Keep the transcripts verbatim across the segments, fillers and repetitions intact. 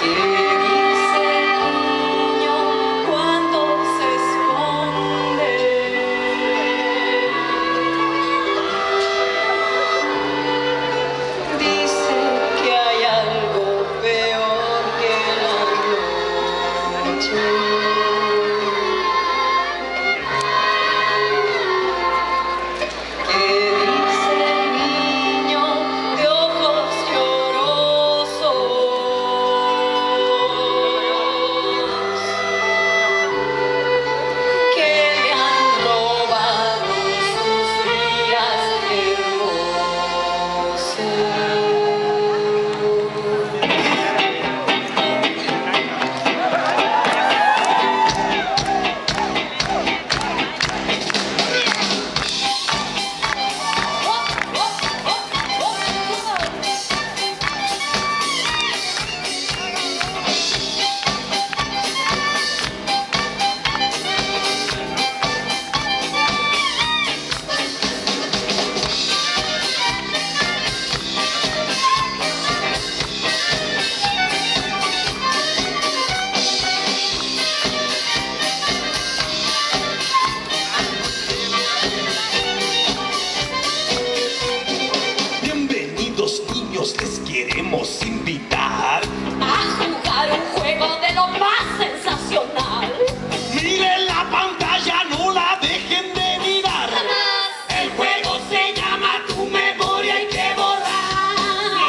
Les queremos invitar a jugar un juego de lo más sensacional. Miren la pantalla, no la dejen de mirar. Jamás. El juego se llama Tu memoria hay que borrar.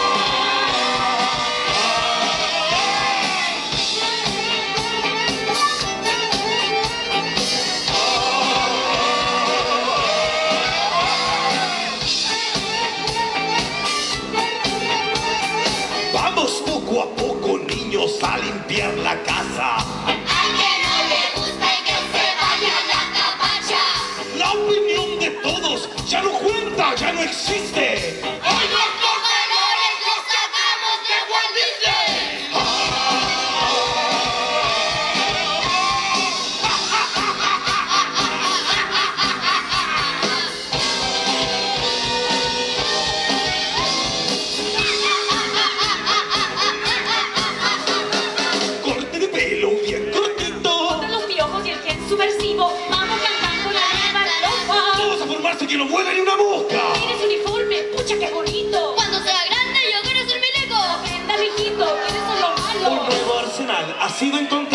Vamos poco a poco, niños, a limpiar la casa. Al que no le gusta y que se vaya a la cabacha. La opinión de todos ya no cuenta, ya no existe. Hoy nuestros valores los sacamos de Walt Disney. Corte de pelo bien cortito. Contra los piojos y el gen subversivo, vamos cantando la nueva estrofa. Todos a formarse que no vuela ni una mosca. Mire su uniforme, pucha qué bonito. Cuando sea grande yo quiero ser mi Lego. Aprenda, mijito, ¿quiénes son los malos? Un nuevo arsenal ha sido encontrado.